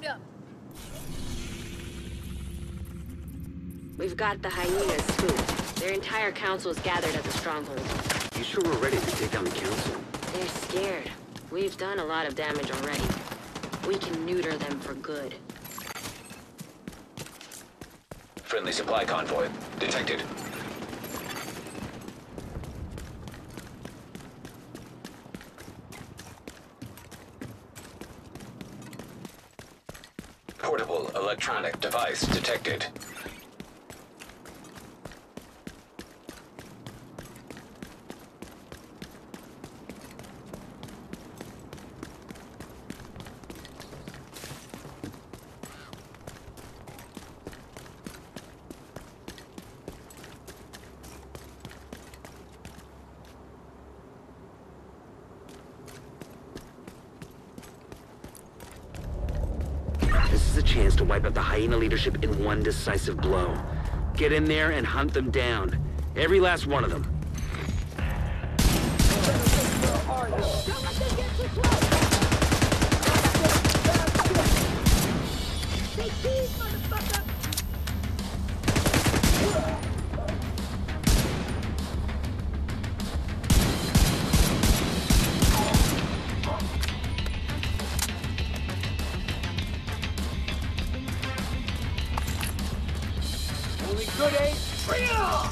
We've got the hyenas spooked. Their entire council is gathered at the stronghold. You sure we're ready to take down the council? They're scared. We've done a lot of damage already. We can neuter them for good. Friendly supply convoy detected. Portable electronic device detected. This is a chance to wipe out the hyena leadership in one decisive blow. Get in there and hunt them down. Every last one of them. Good aid, bring it on!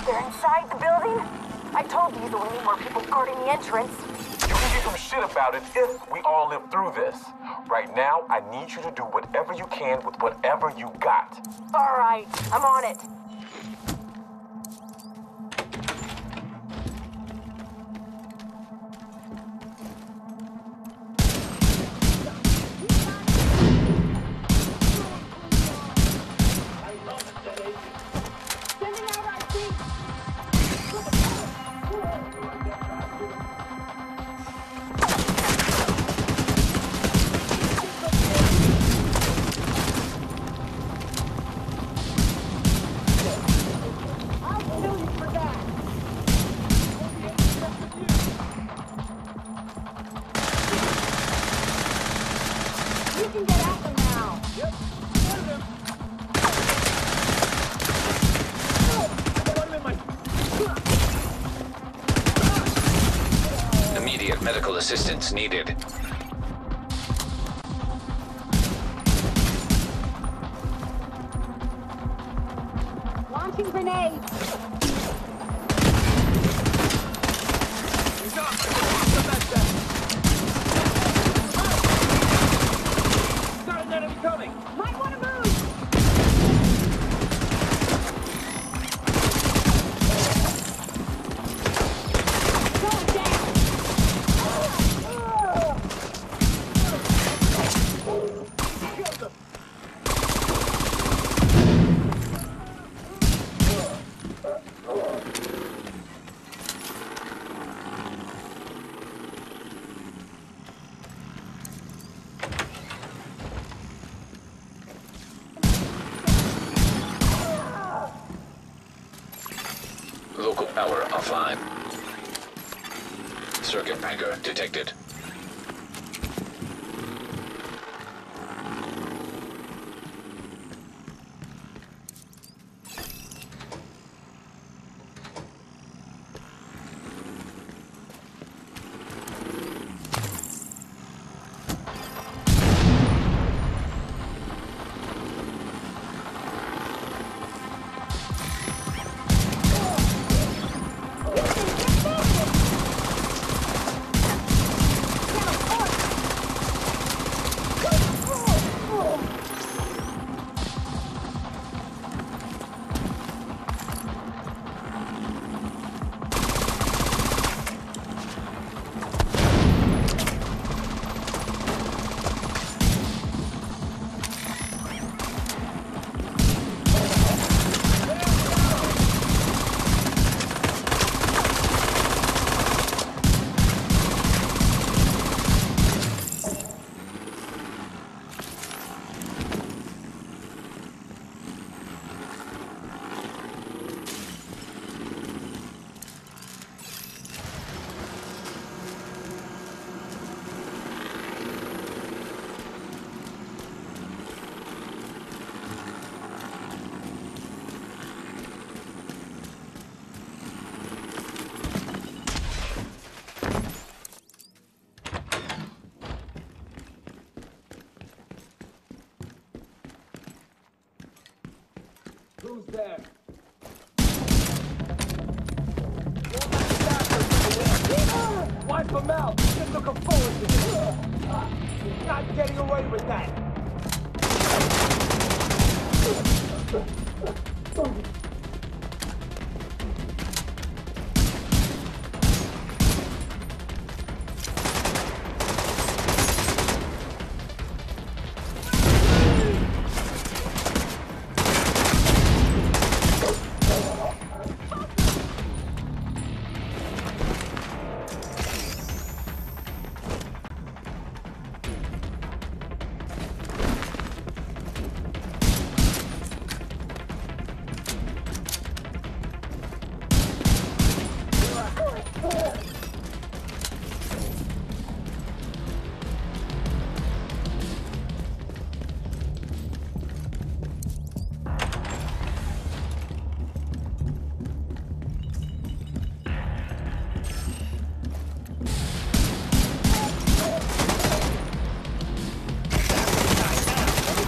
They're inside the building? I told you that we need more people guarding the entrance. You can give some shit about it if we all live through this. Right now, I need you to do whatever you can with whatever you got. All right, I'm on it. Immediate medical assistance needed. Launching grenade. Got an enemy coming! Might want to move. Local power offline. Circuit breaker detected. Who's there? Wipe them out! Just looking forward to this! Not getting away with that!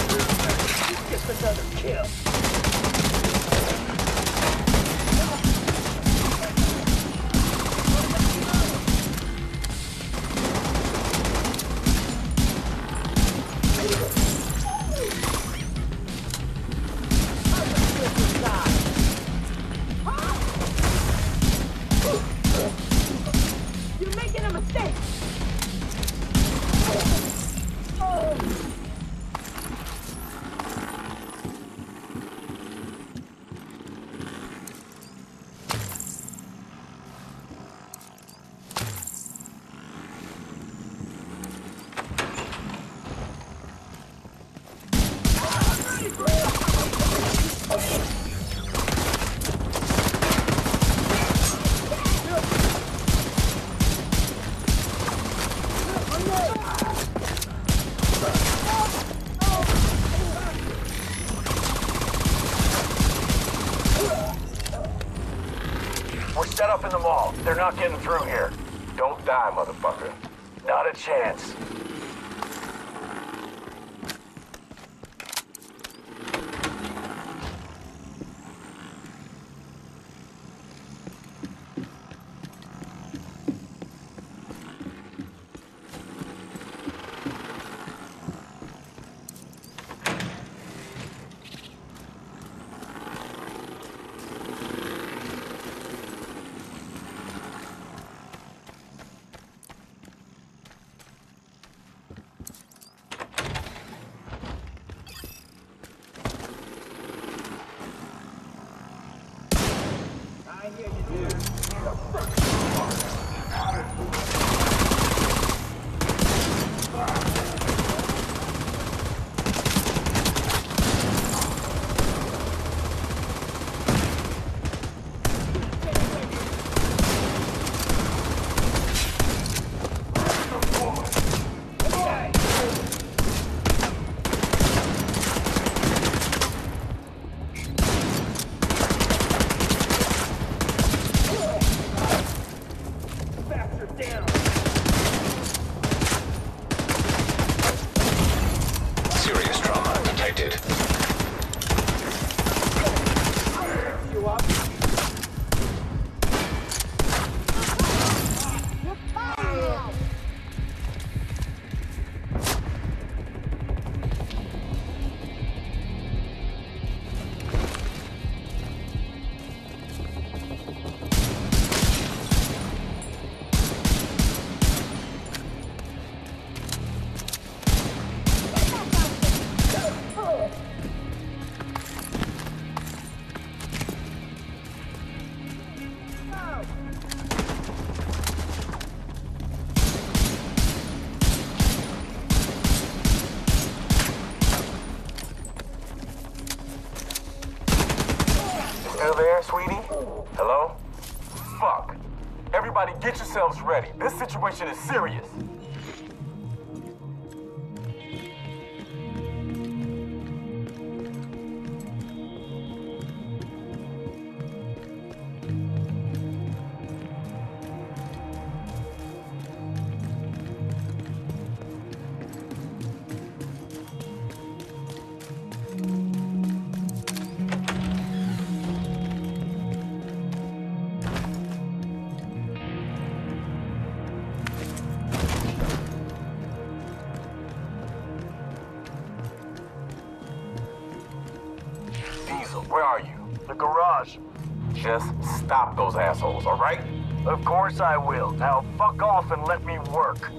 Another kill. open them all. They're not getting through here. Don't die, motherfucker. Not a chance. Still there, sweetie? Hello? Fuck. Everybody get yourselves ready. This situation is serious. Where are you? The garage. Just stop those assholes, all right? Of course I will. Now fuck off and let me work.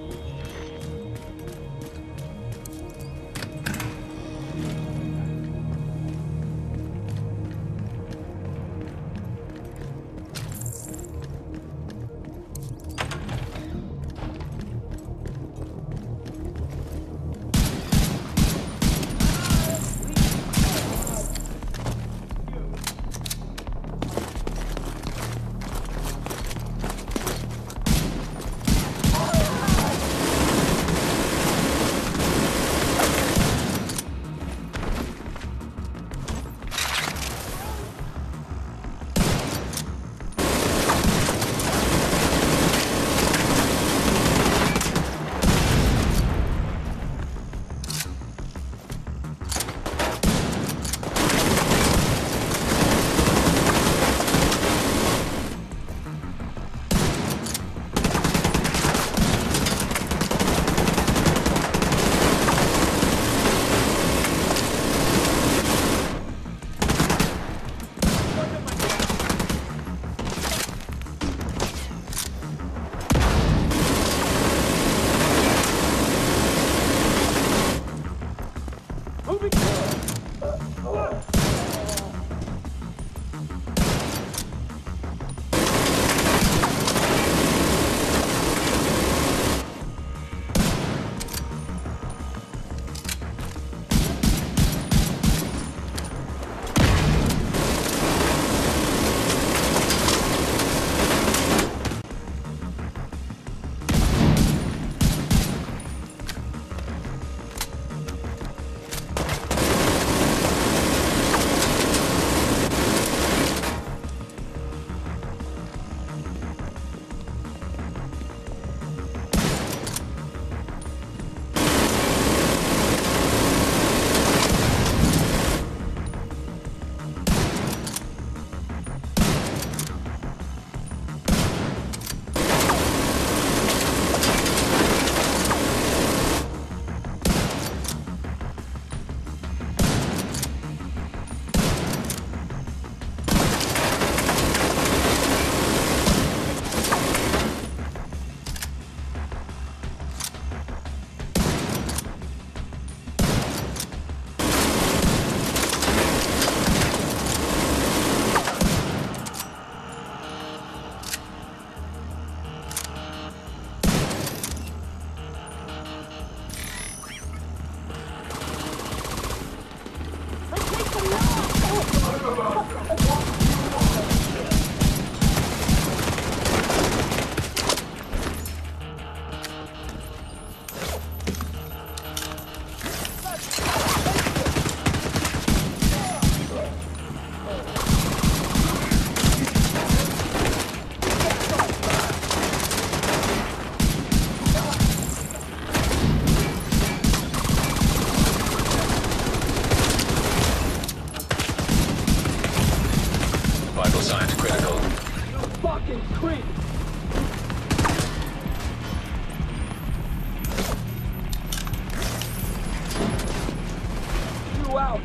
you out.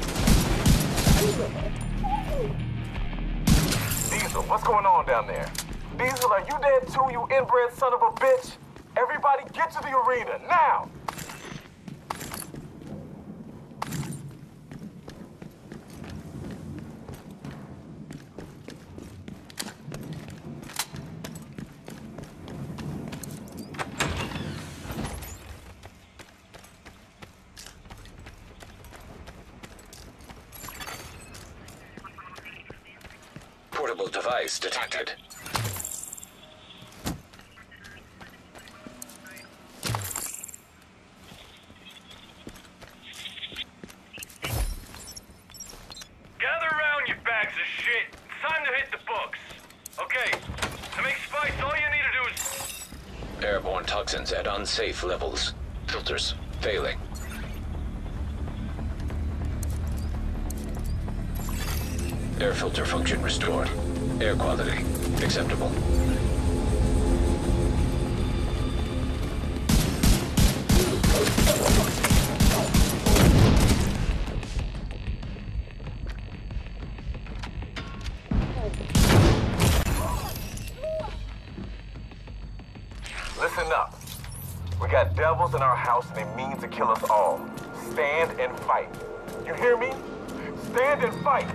Diesel, what's going on down there? Diesel, are you dead too, you inbred son of a bitch? Everybody get to the arena, now! Portable device detected. Gather around, you bags of shit. It's time to hit the books. Okay, to make spice, all you need to do is... Airborne toxins at unsafe levels. Filters failing. Air filter function restored. Air quality acceptable. Listen up. We got devils in our house and they mean to kill us all. Stand and fight. You hear me? Stand and fight.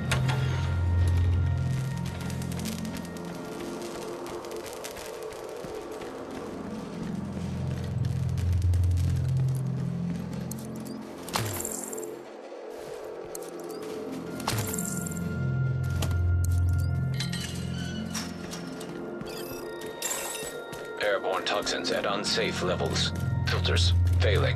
Airborne toxins at unsafe levels. Filters failing.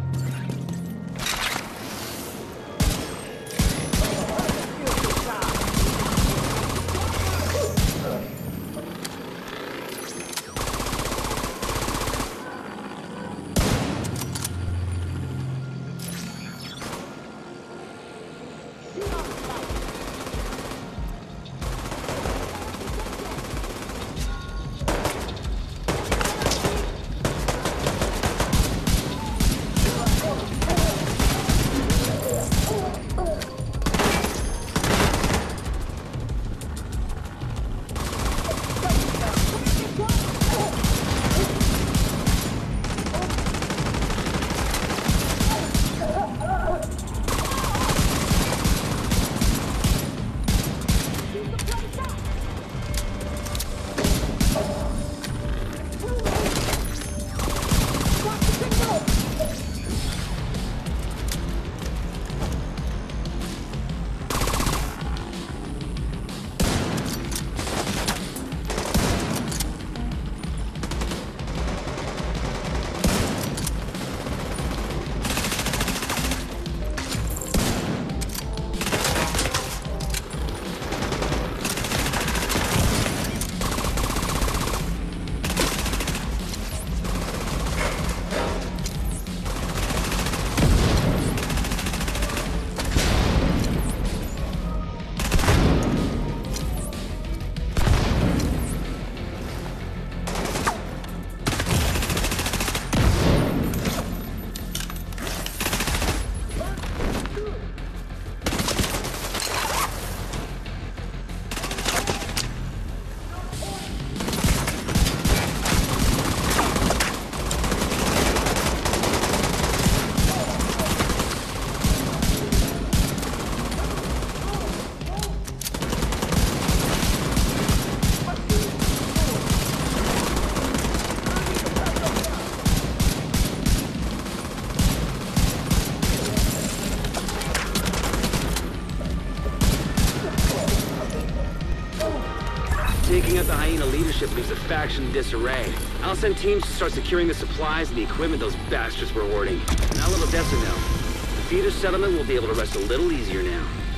Taking out the hyena leadership leaves the faction in disarray. I'll send teams to start securing the supplies and the equipment those bastards were hoarding. Now let Odessa know. The feeder settlement will be able to rest a little easier now.